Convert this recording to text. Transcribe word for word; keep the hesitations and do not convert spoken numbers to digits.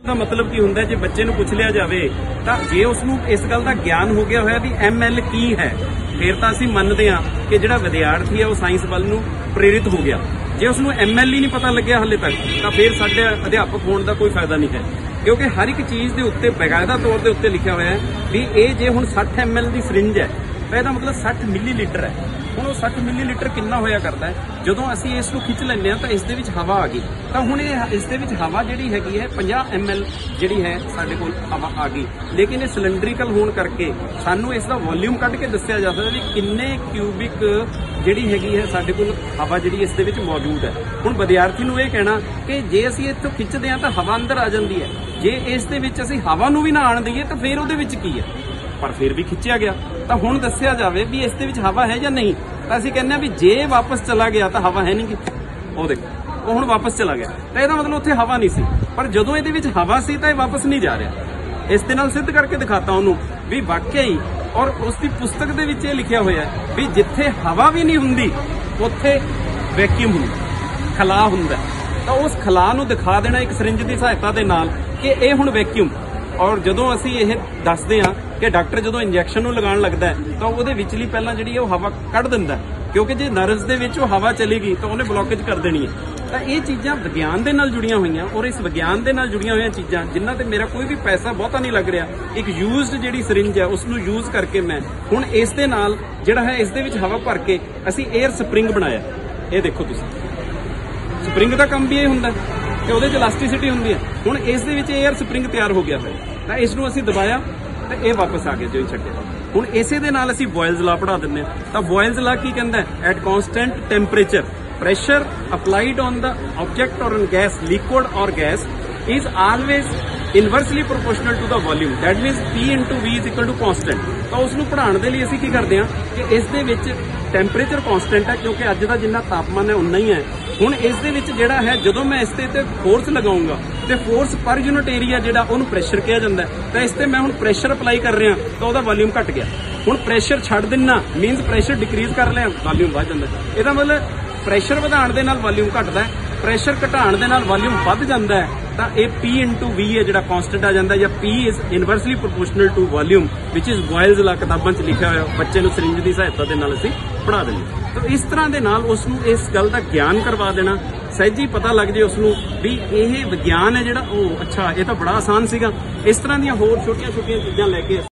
ਦਾ ਮਤਲਬ ਕੀ ਹੁੰਦਾ ਜੇ ਬੱਚੇ ਨੂੰ ਪੁੱਛ ਲਿਆ ਜਾਵੇ ਤਾਂ ਜੇ ਉਸ ਨੂੰ ਇਸ ਗੱਲ ਦਾ ਗਿਆਨ ਹੋ ਗਿਆ ਹੋਇਆ ਵੀ ਐਮ ਐਲ ਕੀ ਹੈ ਫਿਰ ਤਾਂ ਅਸੀਂ ਮੰਨਦੇ ਹਾਂ ਕਿ ਜਿਹੜਾ ਵਿਦਿਆਰਥੀ ਹੈ ਉਹ ਸਾਇੰਸ ਵੱਲ ਨੂੰ ਪ੍ਰੇਰਿਤ ਹੋ ਗਿਆ। ਜੇ ਉਸ ਨੂੰ ਐਮ ਐਲ ਹੀ ਨਹੀਂ ਪਤਾ ਲੱਗਿਆ ਹਾਲੇ ਤੱਕ ਤਾਂ ਫਿਰ ਸਾਡੇ ਅਧਿਆਪਕ ਹੋਣ ਦਾ ਕੋਈ ਫਾਇਦਾ ਨਹੀਂ ਹੈ, ਕਿਉਂਕਿ ਹਰ ਇੱਕ ਚੀਜ਼ ਦੇ ਉੱਤੇ ਬਕਾਇਦਾ ਤੌਰ ਦੇ ਉੱਤੇ ਲਿਖਿਆ ਹੋਇਆ ਹੈ ਵੀ ਇਹ ਜੇ ਹੁਣ ਸੱਠ ਐਮ ਐਲ ਦੀ ਸਿਰਿੰਜ ਹੈ ਤਾਂ ਇਹਦਾ ਮਤਲਬ ਸੱਠ ਮਿਲੀਲੀਟਰ ਹੈ। ਹੁਣ ਉਹ ਸੱਠ ਮਿਲੀਲੀਟਰ ਕਿੰਨਾ ਹੋਇਆ ਕਰਦਾ ਹੈ ਜਦੋਂ ਅਸੀਂ ਇਸ ਨੂੰ ਖਿੱਚ ਲੈਂਦੇ ਹਾਂ ਤਾਂ ਇਸ ਦੇ ਵਿੱਚ ਹਵਾ ਆ ਗਈ, ਤਾਂ ਹੁਣ ਇਹ ਇਸ ਦੇ ਵਿੱਚ ਹਵਾ ਜਿਹੜੀ ਹੈਗੀ ਹੈ ਪੰਜਾਹ ਐਮ ਐਲ ਜਿਹੜੀ ਹੈ ਸਾਡੇ ਕੋਲ ਹਵਾ ਆ ਗਈ, ਲੇਕਿਨ ਇਹ ਸਿਲੰਡਰੀਕਲ ਹੋਣ ਕਰਕੇ ਸਾਨੂੰ ਇਸ ਦਾ ਵੋਲਿਊਮ ਕੱਢ ਕੇ ਦੱਸਿਆ ਜਾ ਸਕਦਾ ਵੀ ਕਿੰਨੇ ਕਿਊਬਿਕ ਜਿਹੜੀ ਹੈਗੀ ਹੈ ਸਾਡੇ ਕੋਲ ਹਵਾ ਜਿਹੜੀ ਇਸ ਦੇ ਵਿੱਚ ਮੌਜੂਦ ਹੈ। ਹੁਣ ਵਿਦਿਆਰਥੀ ਨੂੰ ਇਹ ਕਹਿਣਾ ਕਿ ਜੇ ਅਸੀਂ ਇੱਥੋਂ ਖਿੱਚਦੇ ਹਾਂ ਤਾਂ ਹਵਾ ਅੰਦਰ ਆ ਜਾਂਦੀ ਹੈ, ਜੇ ਇਸ ਦੇ ਵਿੱਚ ਅਸੀਂ ਹਵਾ ਨੂੰ ਵੀ ਨਾ ਆਣ ਦਈਏ ਤਾਂ ਫਿਰ ਉਹਦੇ ਵਿੱਚ ਕੀ ਹੈ, ਪਰ ਫਿਰ ਵੀ ਖਿੱਚਿਆ ਗਿਆ। ਤਾਂ ਹੁਣ ਦੱਸਿਆ ਜਾਵੇ ਵੀ ਇਸ ਦੇ ਵਿੱਚ ਹਵਾ ਹੈ ਜਾਂ ਨਹੀਂ, ਤਾਂ ਅਸੀਂ ਕਹਿੰਦੇ ਆ ਵੀ ਜੇ ਵਾਪਸ ਚਲਾ ਗਿਆ ਤਾਂ ਹਵਾ ਹੈ ਨਹੀਂ ਗੀ। ਉਹ ਦੇਖੋ ਉਹ ਹੁਣ ਵਾਪਸ ਚਲਾ ਗਿਆ ਤਾਂ ਇਹਦਾ ਮਤਲਬ ਉੱਥੇ ਹਵਾ ਨਹੀਂ ਸੀ, ਪਰ ਜਦੋਂ ਇਹਦੇ ਵਿੱਚ ਹਵਾ ਸੀ ਤਾਂ ਇਹ ਵਾਪਸ ਨਹੀਂ ਜਾ ਰਿਹਾ। ਇਸ ਦੇ ਨਾਲ ਸਿੱਧ ਕਰਕੇ ਦਿਖਾਤਾ ਉਹਨੂੰ ਵੀ ਵਾਕਿਆ ਹੀ, ਔਰ ਉਸ ਦੀ ਪੁਸਤਕ ਦੇ ਵਿੱਚ ਇਹ ਲਿਖਿਆ ਹੋਇਆ ਹੈ ਵੀ ਜਿੱਥੇ ਹਵਾ ਵੀ ਨਹੀਂ ਹੁੰਦੀ ਉੱਥੇ ਵੈਕਿਊਮ ਹੁੰਦਾ, ਖਲਾ ਹੁੰਦਾ। ਤਾਂ ਉਸ ਖਲਾ ਨੂੰ ਦਿਖਾ ਦੇਣਾ ਇੱਕ ਸਿਰਿੰਜ ਦੀ ਸਹਾਇਤਾ ਦੇ ਨਾਲ ਕਿ ਇਹ ਹੁਣ ਵੈਕਿਊਮ। ਔਰ ਜਦੋਂ ਅਸੀਂ ਇਹ ਦੱਸਦੇ ਹਾਂ ਕਿ ਡਾਕਟਰ ਜਦੋਂ ਇੰਜੈਕਸ਼ਨ ਨੂੰ ਲਗਾਉਣ ਲੱਗਦਾ ਤਾਂ ਉਹਦੇ ਵਿਚਲੀ ਪਹਿਲਾਂ ਜਿਹੜੀ ਹੈ ਉਹ ਹਵਾ ਕੱਢ ਦਿੰਦਾ, ਕਿਉਂਕਿ ਜੇ ਨਰਸ ਦੇ ਵਿੱਚ ਉਹ ਹਵਾ ਚਲੀ ਗਈ ਤਾਂ ਉਹਨੇ ਬਲੌਕੇਜ ਕਰ ਦੇਣੀ ਹੈ। ਤਾਂ ਇਹ ਚੀਜ਼ਾਂ ਵਿਗਿਆਨ ਦੇ ਨਾਲ ਜੁੜੀਆਂ ਹੋਈਆਂ, ਔਰ ਇਸ ਵਿਗਿਆਨ ਦੇ ਨਾਲ ਜੁੜੀਆਂ ਹੋਈਆਂ ਚੀਜ਼ਾਂ ਜਿਨ੍ਹਾਂ ਤੇ ਮੇਰਾ ਕੋਈ ਵੀ ਪੈਸਾ ਬਹੁਤਾ ਨਹੀਂ ਲੱਗ ਰਿਹਾ, ਇੱਕ ਯੂਜ਼ਡ ਜਿਹੜੀ ਸਿਰਿੰਜ ਹੈ ਉਸ ਨੂੰ ਯੂਜ਼ ਕਰਕੇ ਮੈਂ ਹੁਣ ਇਸ ਦੇ ਨਾਲ ਜਿਹੜਾ ਹੈ ਇਸ ਦੇ ਵਿੱਚ ਹਵਾ ਭਰ ਕੇ ਅਸੀਂ 에ਅਰ ਸਪਰਿੰਗ ਬਣਾਇਆ। ਇਹ ਦੇਖੋ ਤੁਸੀਂ, ਸਪਰਿੰਗ ਦਾ ਕੰਮ ਵੀ ਇਹ ਹੁੰਦਾ ਕਿ ਉਹਦੇ 'ਚ ਇਲਾਸਟਿਸਿਟੀ ਹੁੰਦੀ ਹੈ। ਹੁਣ ਇਸ ਦੇ ਵਿੱਚ 에ਅਰ ਸਪਰਿੰਗ ਤਿਆਰ ਹੋ ਗਿਆ ਹੋਇਆ, ਤਾਂ ਇਸ ਨੂੰ ਅਸੀਂ ਦਬਾਇਆ ਤੇ ਇਹ ਵਾਪਸ ਆ ਗਿਆ ਜੋ ਛੱਡਿਆ। ਹੁਣ ਇਸੇ ਦੇ ਨਾਲ ਅਸੀਂ ਬੋਇਲਜ਼ ਲਾ ਪੜਾ ਦਿੰਦੇ ਹਾਂ। ਤਾਂ ਬੋਇਲਜ਼ ਲਾ ਕੀ ਕਹਿੰਦਾ ਹੈ, at constant temperature pressure applied on the object or on gas, liquid or gas, is always inversely proportional to the volume. That means P into V is equal to constant. ਤਾਂ ਉਸ ਨੂੰ ਪੜ੍ਹਾਉਣ ਦੇ ਲਈ ਅਸੀਂ ਕੀ ਕਰਦੇ ਹਾਂ ਕਿ ਇਸ ਦੇ ਵਿੱਚ ਟੈਂਪਰੇਚਰ ਕੌਨਸਟੈਂਟ ਹੈ, ਕਿਉਂਕਿ ਅੱਜ ਦਾ ਜਿੰਨਾ ਤਾਪਮਾਨ ਹੈ ਉਨਾ ਹੀ ਹੈ। ਹੁਣ ਇਸ ਦੇ ਵਿੱਚ ਜਿਹੜਾ ਹੈ ਜਦੋਂ ਮੈਂ ਇਸ ਤੇ ਫੋਰਸ ਲਗਾਉਂਗਾ ਤੇ ਫੋਰਸ ਪਰ ਯੂਨਿਟ ਏਰੀਆ ਜਿਹੜਾ ਉਹਨੂੰ ਪ੍ਰੈਸ਼ਰ ਕਿਹਾ ਜਾਂਦਾ, ਤਾਂ ਇਸ ਤੇ ਮੈਂ ਹੁਣ ਪ੍ਰੈਸ਼ਰ ਅਪਲਾਈ ਕਰ ਰਿਹਾ ਤਾਂ ਉਹਦਾ ਵੋਲਿਊਮ ਘਟ ਗਿਆ। ਹੁਣ ਪ੍ਰੈਸ਼ਰ ਛੱਡ ਦਿੰਨਾ ਮੀਨਸ ਪ੍ਰੈਸ਼ਰ ਡਿਕਰੀਜ਼ ਕਰ ਲਿਆ, ਵੋਲਿਊਮ ਵੱਧ ਜਾਂਦਾ। ਇਹਦਾ ਮਤਲਬ ਪ੍ਰੈਸ਼ਰ ਵਧਾਉਣ ਦੇ ਨਾਲ ਵੋਲਿਊਮ ਘਟਦਾ ਹੈ, ਪ੍ਰੈਸ਼ਰ ਘਟਾਉਣ ਦੇ ਨਾਲ ਵੋਲਿਊਮ ਵੱਧ ਜਾਂਦਾ ਹੈ। ਤਾਂ ਇਹ P into V ਹੈ ਜਿਹੜਾ ਕੌਨਸਟੈਂਟ ਆ ਜਾਂਦਾ, ਜਾਂ P is inversely proportional to volume which is Boyle's law ਕਿਤਾਬਾਂ 'ਚ ਲਿਖਿਆ ਹੋਇਆ। ਬੱਚੇ ਨੂੰ ਸਿਰਿੰਜ ਦੀ ਸਹਾਇਤਾ ਦੇ ਨਾਲ ਅਸੀਂ ਪੜ੍ਹਾ ਦਿੰਦੇ। ਤਾਂ ਇਸ ਤਰ੍ਹਾਂ ਦੇ ਨਾਲ ਉਸ ਨੂੰ ਇਸ ਗੱਲ ਦਾ ਗਿਆਨ ਕਰਵਾ ਦੇਣਾ, ਸਹਿਜੀ ਪਤਾ ਲੱਗ ਜੇ ਉਸ ਨੂੰ ਵੀ ਇਹ ਵਿਗਿਆਨ ਹੈ ਜਿਹੜਾ ਉਹ ਅੱਛਾ ਇਹ ਤਾਂ ਬੜਾ ਆਸਾਨ ਸੀਗਾ। ਇਸ ਤਰ੍ਹਾਂ ਦੀਆਂ ਹੋਰ ਛੋਟੀਆਂ ਛੋਟੀਆਂ ਚੀਜ਼ਾਂ ਲੈ ਕੇ